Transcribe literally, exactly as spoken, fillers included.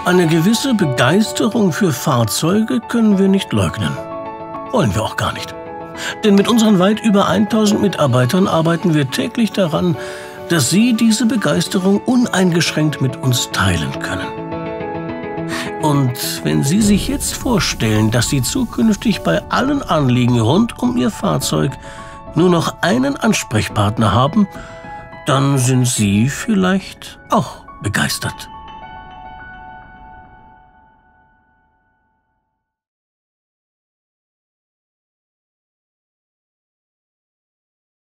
Eine gewisse Begeisterung für Fahrzeuge können wir nicht leugnen. Wollen wir auch gar nicht. Denn mit unseren weit über tausend Mitarbeitern arbeiten wir täglich daran, dass Sie diese Begeisterung uneingeschränkt mit uns teilen können. Und wenn Sie sich jetzt vorstellen, dass Sie zukünftig bei allen Anliegen rund um Ihr Fahrzeug nur noch einen Ansprechpartner haben, dann sind Sie vielleicht auch begeistert.